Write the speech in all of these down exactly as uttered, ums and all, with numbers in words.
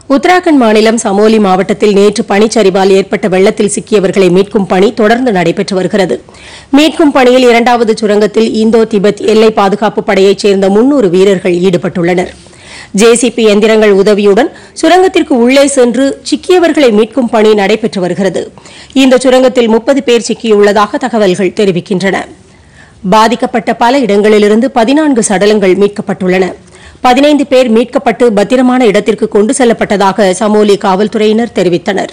உத்தராகண்ட் மாநிலம் சமோலி மாவட்டத்தில் நேற்று பனிச்சரிவால் ஏற்பட்ட வெள்ளத்தில் சிக்கியவர்களை மீட்கும் பணி தொடர்ந்து நடைபெற்று வருகிறது. மீட்கும் பணியில் இரண்டாவது சுரங்கத்தில் இந்தோ திபெத் எல்லை பாதுகாப்பு படையைச் சேர்ந்த முன்னூறு வீரர்கள் ஈடுபட்டுள்ளனர். ஜேசிபி எந்திரங்கள் உதவியுடன் சுரங்கத்திற்கு உள்ளே சென்று சிக்கியவர்களை மீட்கும் பணி நடைபெற்று வருகிறது. இந்த சுரங்கத்தில் முப்பது பேர் சிக்கியுள்ளதாக தகவல்கள் தெரிவிக்கின்றன. பாதிக்கப்பட்ட பல இடங்களிலிருந்து பதினான்கு சடலங்கள் மீட்கப்பட்டுள்ளன. பதினைந்து பேர் மீட்கப்பட்டு பத்திரமான இடத்திற்கு கொண்டு செல்லப்பட்டதாக சமோலி காவல்துறையினர் தெரிவித்தனர்.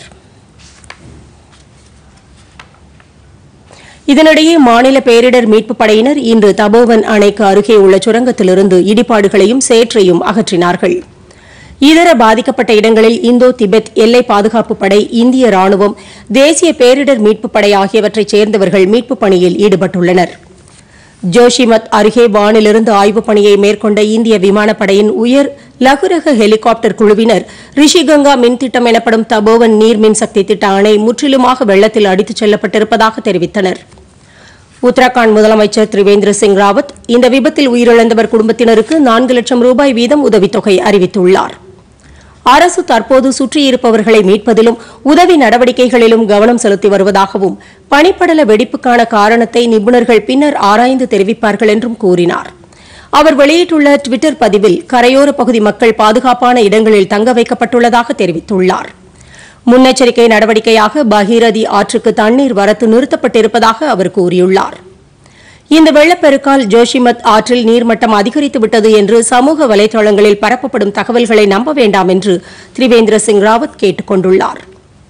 இதனிடையே மாநில பேரிடர் மீட்புப் படையினர் இன்று தபோவன் அணைக்கு அருகே உள்ள சுரங்கத்திலிருந்து இடிபாடுகளையும் சேற்றையும் அகற்றினார்கள். இதர பாதிக்கப்பட்ட இடங்களில் இந்தோ திபெத் எல்லை பாதுகாப்பு படை, இந்திய ராணுவம், தேசிய பேரிடர் மீட்புப் படை ஆகியவற்றைச் சேர்ந்தவர்கள் மீட்புப் பணியில் ஈடுபட்டுள்ளனர். ஜோஷிமத் அருகே வானிலிருந்து ஆய்வுப் பணியை மேற்கொண்ட இந்திய விமானப்படையின் உயர் லகுரக ஹெலிகாப்டர் குழுவினர் ரிஷிகங்கா மின்திட்டம் எனப்படும் தபோவன் நீர் மின்சக்தி திட்ட அணை முற்றிலுமாக வெள்ளத்தில் அடித்துச் செல்லப்பட்டிருப்பதாக தெரிவித்தனர். உத்தரகாண்ட் முதலமைச்சர் திரிவேந்திர சிங் ராவத் இந்த விபத்தில் உயிரிழந்தவர் குடும்பத்தினருக்கு நான்கு லட்சம் ரூபாய் வீதம் உதவித்தொகை அறிவித்துள்ளார். அரசு தற்போது சுற்றியிருப்பவர்களை மீட்பதிலும் உதவி நடவடிக்கைகளிலும் கவனம் செலுத்தி வருவதாகவும், பனிப்படல வெடிப்புக்கான காரணத்தை நிபுணர்கள் பின்னர் ஆராய்ந்து தெரிவிப்பார்கள் என்றும் கூறினார். அவர் வெளியிட்டுள்ள டுவிட்டர் பதிவில் கரையோர பகுதி மக்கள் பாதுகாப்பான இடங்களில் தங்க வைக்கப்பட்டுள்ளதாக தெரிவித்துள்ளார். முன்னெச்சரிக்கை நடவடிக்கையாக பகீரதி ஆற்றுக்கு தண்ணீர் வரத்து நிறுத்தப்பட்டிருப்பதாக அவர் கூறியுள்ளார். இந்த வெள்ளப்பெருக்கால் ஜோஷிமத் ஆற்றில் நீர்மட்டம் அதிகரித்துவிட்டது என்று சமூக வலைதளங்களில் பரப்பப்படும் தகவல்களை நம்ப வேண்டாம் என்று திரிவேந்திர சிங் ராவத் கேட்டுக் கொண்டுள்ளார்.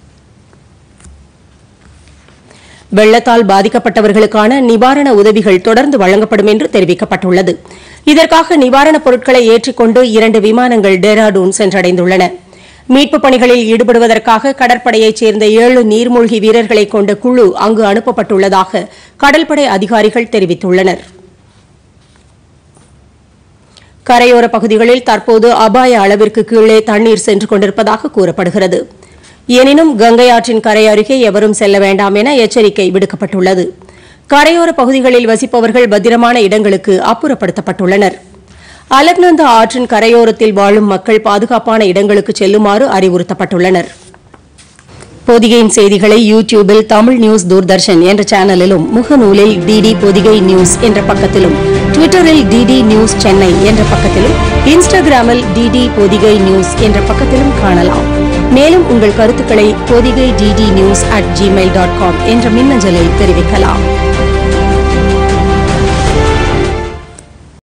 வெள்ளத்தால் பாதிக்கப்பட்டவர்களுக்கான நிவாரண உதவிகள் தொடர்ந்து வழங்கப்படும் என்று தெரிவிக்கப்பட்டுள்ளது. இதற்காக நிவாரணப் பொருட்களை ஏற்றிக்கொண்டு இரண்டு விமானங்கள் டேராடூன் சென்றடைந்துள்ளன. மீட்புப் பணிகளில் ஈடுபடுவதற்காக கடற்படையைச் சேர்ந்த ஏழு நீர்மூழ்கி வீரர்களை கொண்ட குழு அங்கு அனுப்பப்பட்டுள்ளதாக கடல்படை அதிகாரிகள் தெரிவித்துள்ளனர். கரையோர பகுதிகளில் தற்போது அபாய அளவிற்கு கீழே தண்ணீர் சென்று கொண்டிருப்பதாக கூறப்படுகிறது. எனினும் கங்கை ஆற்றின் கரை அருகே எவரும் செல்ல வேண்டாம் என எச்சரிக்கை விடுக்கப்பட்டுள்ளது. கரையோர பகுதிகளில் வசிப்பவர்கள் பத்திரமான இடங்களுக்கு அப்புறப்படுத்தப்பட்டுள்ளனர். அலக்நந்தா ஆற்றின் கரையோரத்தில் வாழும் மக்கள் பாதுகாப்பான இடங்களுக்கு செல்லுமாறு அறிவுறுத்தப்பட்டுள்ளனர். பொதிகையின் செய்திகளை யூடியூபில் தமிழ் நியூஸ் தூர்தர்ஷன் என்ற சேனலிலும், முகநூலில் டிடி பொதிகை நியூஸ் என்ற பக்கத்திலும், ட்விட்டரில் டிடி நியூஸ் சென்னை என்ற பக்கத்திலும், இன்ஸ்டாகிராமில் டிடி பொதிகை நியூஸ் என்ற பக்கத்திலும் காணலாம். மேலும் உங்கள் கருத்துக்களை Podhigai DD news at Gmail dot com என்ற மின்னஞ்சலில் தெரிவிக்கலாம்.